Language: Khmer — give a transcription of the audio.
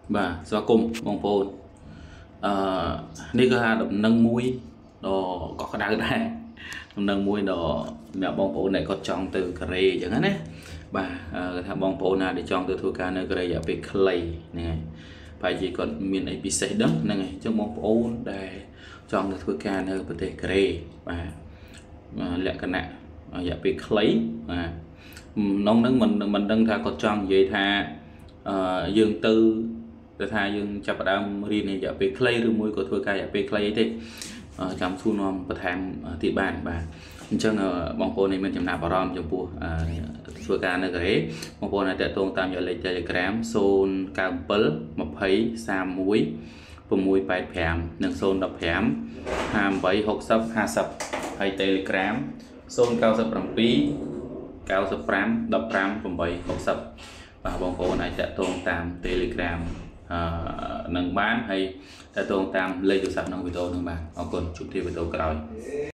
បាទស្វាគមន៍បងប្អូននេះគឺថាដំណឹងមួយដ៏កក់ក្ដៅដែរដំណឹងមួយដ៏សម្រាប់បងប្អូនដែលគាត់ចង់ទៅកូរ៉េអញ្ចឹងណាបាទគាត់ថាបងប្អូនណាដែលចង់ទៅធ្វើការនៅកូរ៉េរយៈពេលខ្លីហ្នឹងហើយប្រហែលជាគាត់មានអីពិសេសដឹងហ្នឹងហើយអញ្ចឹងបងប្អូនដែលចង់ទៅធ្វើការនៅប្រទេសកូរ៉េបាទលក្ខណៈរយៈពេលខ្លីបាទនងនឹងមិនដឹងថាគាត់ចង់និយាយថាយើងទៅថាយើងចាប់ផ្ដើមរៀនរយៈពេលខ្លីឬមួយក៏ធ្វើការរយៈពេលខ្លីទេចាំសួរនាំបន្ថែមទៀតបានបាទអញ្ចឹងបងប្អូននេះមានចំណាប់អារម្មណ៍ចំពោះធ្វើការនៅកូរ៉េបងប្អូនអាចតាក់ទងតាមលេខ Telegram 097 20 31 685និង015 58 60 50ហើយ Telegram 097 95 15 860បាទបងប្អូនអាចតាក់ទងតាម Telegram នឹងបានហើយតាក់ទងតាមលេខទូរស័ព្ទក្នុងវីដេអូនឹងបានអរគុណជួបគ្នាវីដេអូក្រោយ